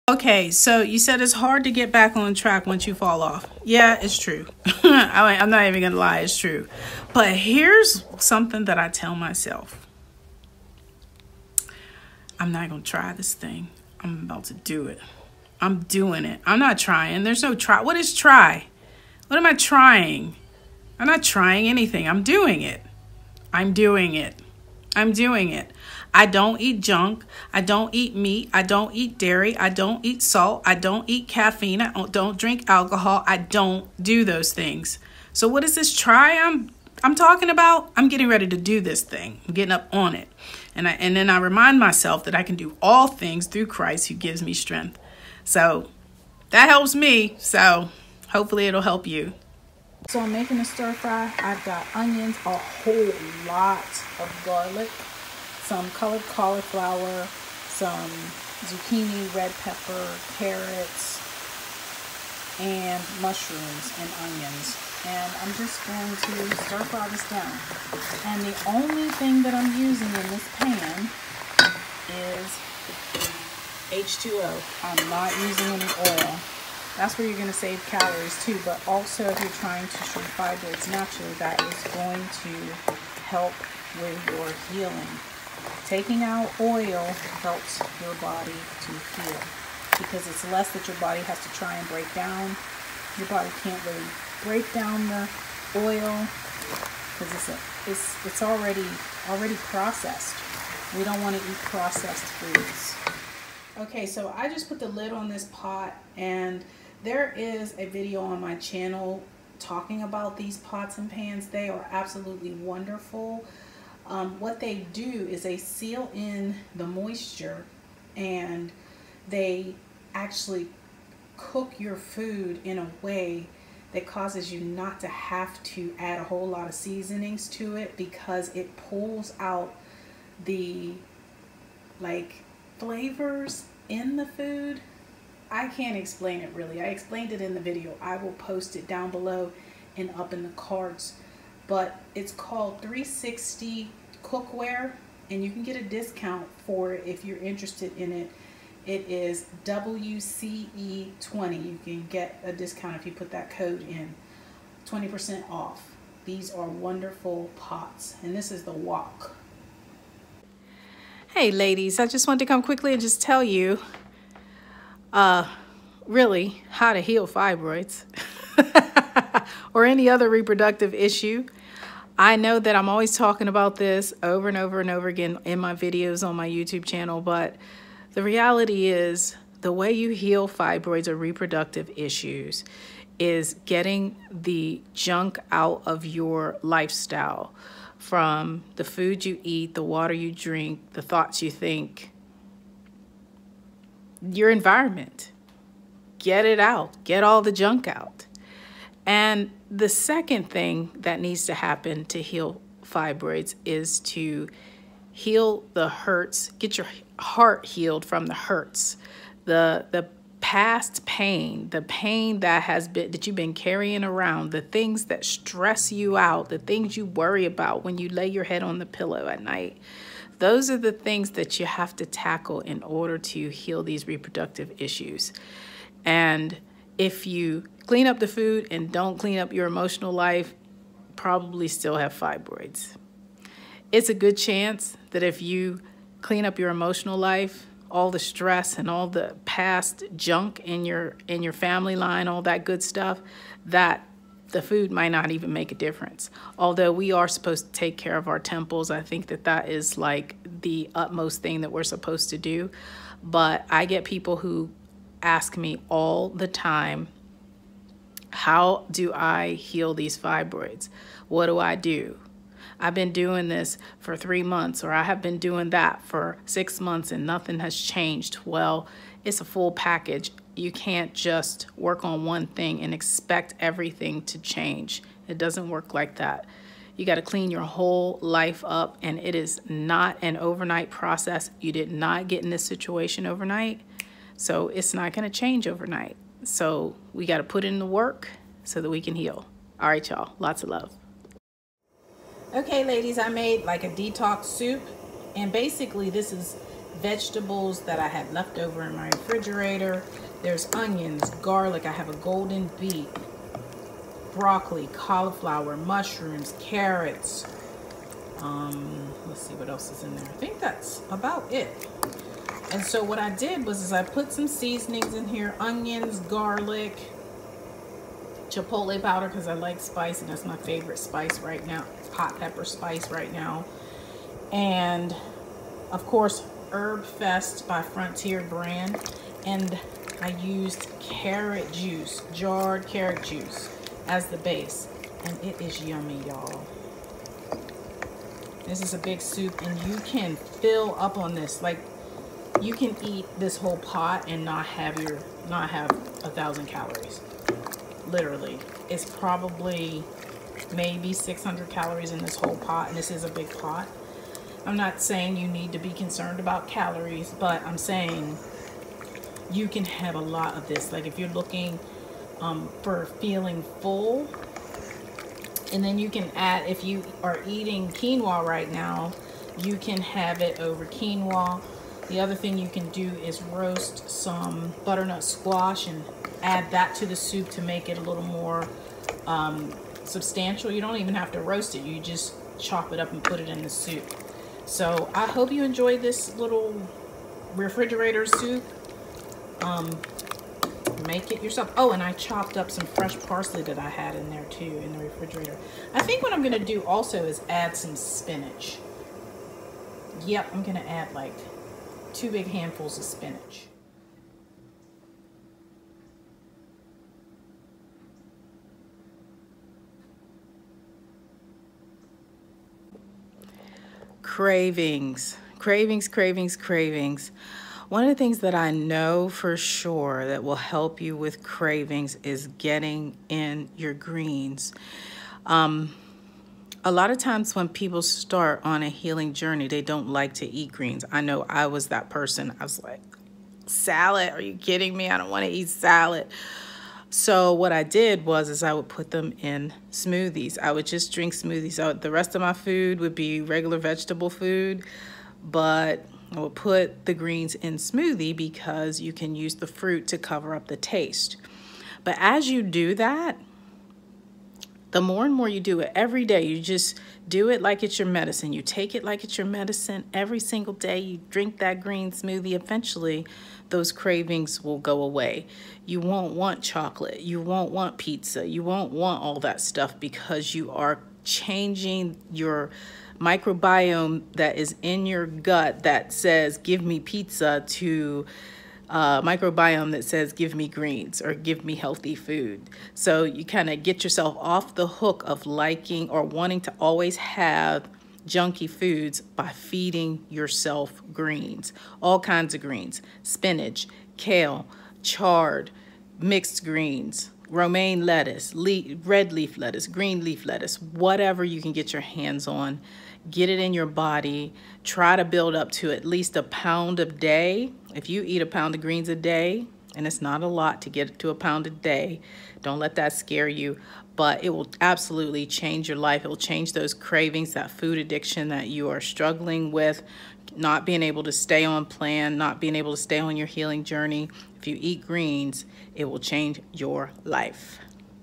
Okay, so you said it's hard to get back on track once you fall off. Yeah, it's true. I'm not even gonna lie, it's true. But here's something that I tell myself. I'm not gonna try this thing. I'm about to do it. I'm doing it. I'm not trying. There's no try. What is try? What am I trying? I'm not trying anything. I'm doing it. I'm doing it. I'm doing it. I don't eat junk. I don't eat meat. I don't eat dairy. I don't eat salt. I don't eat caffeine. I don't drink alcohol. I don't do those things. So what is this try I'm talking about? I'm getting ready to do this thing. I'm getting up on it. And then I remind myself that I can do all things through Christ who gives me strength. So that helps me. So hopefully it'll help you. So I'm making a stir fry. I've got onions, a whole lot of garlic, some colored cauliflower, some zucchini, red pepper, carrots, and mushrooms and onions. And I'm just going to stir fry this down. And the only thing that I'm using in this pan is H2O. I'm not using any oil. That's where you're going to save calories too, but also if you're trying to shrink fibroids naturally, that is going to help with your healing. Taking out oil helps your body to heal because it's less that your body has to try and break down. Your body can't really break down the oil because it's already processed. We don't want to eat processed foods. Okay, so I just put the lid on this pot, and there is a video on my channel talking about these pots and pans. They are absolutely wonderful. What they do is they seal in the moisture, and they actually cook your food in a way that causes you not to have to add a whole lot of seasonings to it, because it pulls out the flavors in the food. I can't explain it really. I explained it in the video. I will post it down below and up in the cards. But it's called 360 Cookware, and you can get a discount for it if you're interested in it. It is WCE20. You can get a discount if you put that code in. 20% off. These are wonderful pots, and this is the wok. Hey ladies, I just wanted to come quickly and just tell you really how to heal fibroids or any other reproductive issue. I know that I'm always talking about this over and over and over again in my videos on my YouTube channel, but the reality is the way you heal fibroids or reproductive issues is getting the junk out of your lifestyle, from the food you eat, the water you drink, the thoughts you think, your environment. Get it out. Get all the junk out. And the second thing that needs to happen to heal fibroids is to heal the hurts, get your heart healed from the hurts, the past pain, the pain that you've been carrying around, the things that stress you out, the things you worry about when you lay your head on the pillow at night. Those are the things that you have to tackle in order to heal these reproductive issues. And if you clean up the food and don't clean up your emotional life, probably still have fibroids. It's a good chance that if you clean up your emotional life, all the stress and all the past junk in your family line, all that good stuff, that the food might not even make a difference. Although we are supposed to take care of our temples, I think that is like the utmost thing that we're supposed to do. But I get people who ask me all the time, how do I heal these fibroids? What do I do? I've been doing this for 3 months, or I have been doing that for 6 months and nothing has changed. Well, it's a full package. You can't just work on one thing and expect everything to change. It doesn't work like that. You got to clean your whole life up, and it is not an overnight process. You did not get in this situation overnight, so it's not going to change overnight. So we got to put in the work so that we can heal. All right, y'all. Lots of love. Okay, ladies, I made like a detox soup, and basically this is vegetables that I had left over in my refrigerator. There's onions, garlic, I have a golden beet, broccoli, cauliflower, mushrooms, carrots. Let's see what else is in there. I think that's about it. And so what I did was I put some seasonings in here, onions, garlic, chipotle powder because I like spice and that's my favorite spice right now, hot pepper spice right now. And of course, Herb Fest by Frontier brand. And I used carrot juice, jarred carrot juice as the base. And it is yummy, y'all. This is a big soup and you can fill up on this. Like, you can eat this whole pot and not have 1,000 calories. Literally. It's probably maybe 600 calories in this whole pot, and this is a big pot. I'm not saying you need to be concerned about calories, but I'm saying you can have a lot of this. Like if you're looking for feeling full, and then you can add, if you are eating quinoa right now, you can have it over quinoa. The other thing you can do is roast some butternut squash and add that to the soup to make it a little more substantial. You don't even have to roast it. You just chop it up and put it in the soup. So I hope you enjoyed this little refrigerator soup. Make it yourself. Oh, and I chopped up some fresh parsley that I had in there too in the refrigerator. I think what I'm gonna do also is add some spinach. Yep, I'm gonna add like 2 big handfuls of spinach. Cravings, cravings, cravings, cravings. One of the things that I know for sure that will help you with cravings is getting in your greens. A lot of times when people start on a healing journey, they don't like to eat greens. I know I was that person. I was like, salad? Are you kidding me? I don't want to eat salad. So what I did was I would put them in smoothies. I would just drink smoothies. So the rest of my food would be regular vegetable food, but I would put the greens in smoothie because you can use the fruit to cover up the taste. But as you do that, the more and more you do it every day, you just do it like it's your medicine. You take it like it's your medicine every single day. You drink that green smoothie. Eventually, those cravings will go away. You won't want chocolate. You won't want pizza. You won't want all that stuff because you are changing your microbiome that is in your gut that says, give me pizza, to microbiome that says, give me greens or give me healthy food. So you kind of get yourself off the hook of liking or wanting to always have junky foods by feeding yourself greens, all kinds of greens, spinach, kale, chard, mixed greens, romaine lettuce, red leaf lettuce, green leaf lettuce, whatever you can get your hands on. Get it in your body. Try to build up to at least a pound a day. If you eat a pound of greens a day, and it's not a lot to get to a pound a day, don't let that scare you, but it will absolutely change your life. It will change those cravings, that food addiction that you are struggling with, not being able to stay on plan, not being able to stay on your healing journey. If you eat greens, it will change your life.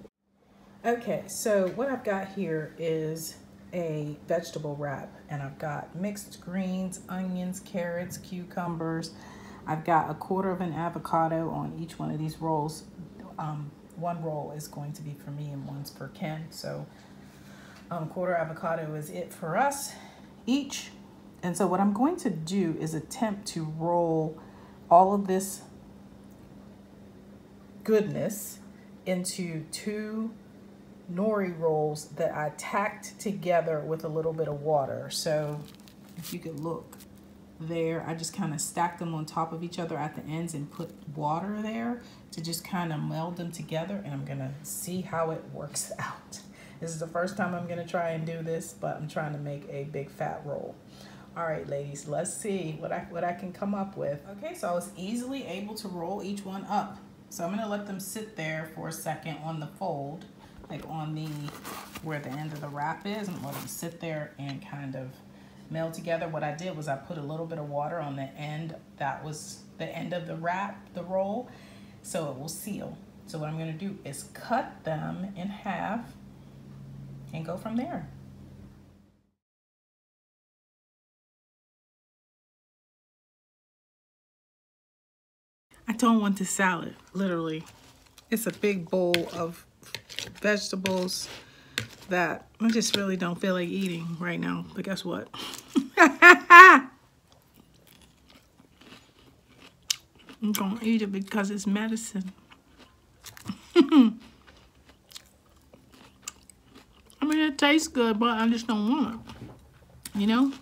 Okay, so what I've got here is a vegetable wrap, and I've got mixed greens, onions, carrots, cucumbers. I've got a quarter of an avocado on each one of these rolls. One roll is going to be for me and one's for Ken. So quarter avocado is it for us each. And so what I'm going to do is attempt to roll all of this goodness into 2 nori rolls that I tacked together with a little bit of water. So if you could look there, I just kind of stacked them on top of each other at the ends and put water there to just kind of meld them together, and I'm gonna see how it works out. This is the first time I'm gonna try and do this, but I'm trying to make a big fat roll. All right, ladies, let's see what I can come up with. Okay, so I was easily able to roll each one up. So I'm gonna let them sit there for a second on the fold, like on the, where the end of the wrap is. I'm gonna let them sit there and kind of meld together. What I did was I put a little bit of water on the end. That was the end of the wrap, the roll, so it will seal. So what I'm going to do is cut them in half and go from there. I don't want this salad, literally. It's a big bowl of vegetables that I just really don't feel like eating right now. But guess what? I'm gonna eat it because it's medicine. I mean, it tastes good, but I just don't want it, you know?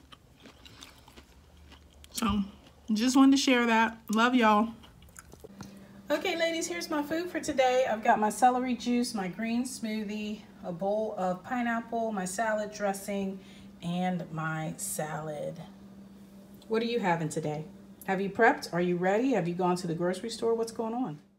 So, just wanted to share that. Love y'all. Okay, ladies, here's my food for today. I've got my celery juice, my green smoothie, a bowl of pineapple, my salad dressing, and my salad. What are you having today? Have you prepped? Are you ready? Have you gone to the grocery store? What's going on?